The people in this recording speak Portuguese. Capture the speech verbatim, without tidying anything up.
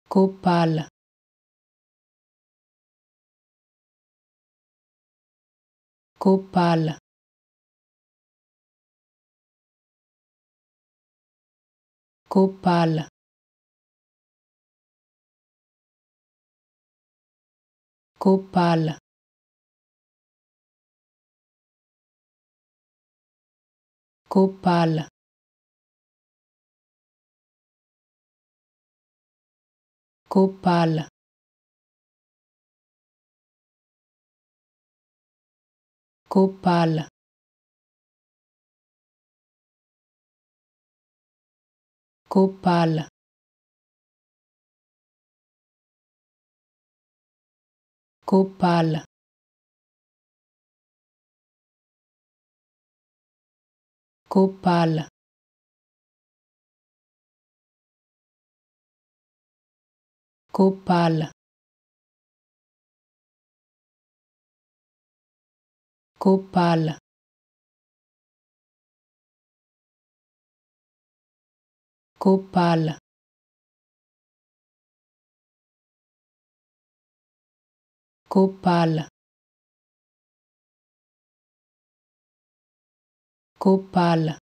Copal, Copal, Copal, Copal, Copal, Copal, Copal, Copal, Copal, Copal, Copal, Copal, Copal, Copal, Copal,